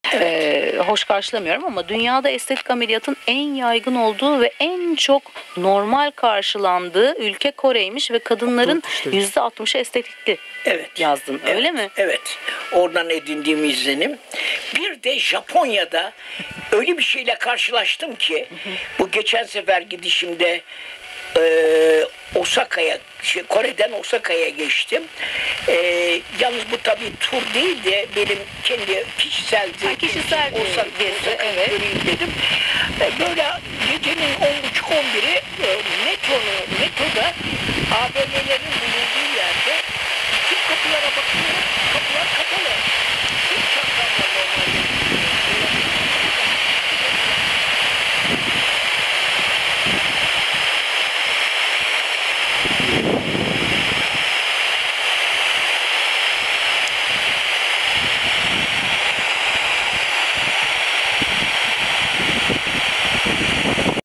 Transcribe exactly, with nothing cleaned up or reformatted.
Evet. e, hoş karşılamıyorum ama dünyada estetik ameliyatın en yaygın olduğu ve en çok normal karşılandığı ülke Kore'ymiş ve kadınların yüzde altmışı estetikli. Evet. Yazdın, evet, öyle mi? Evet. Oradan edindiğim izlenim. Bir de Japonya'da öyle bir şeyle karşılaştım ki bu geçen sefer gidişimde Ee, Osaka'ya, şey, Kore'den Osaka'ya geçtim. Ee, yalnız bu tabii tur değil de benim kendi kişisel zevkim. Kişisel bir Osaka, gezi, Osaka'yı evet. göreyim dedim. Ee, böyle gecenin on buçuk on biri e, metronun, metroda A V M'lerin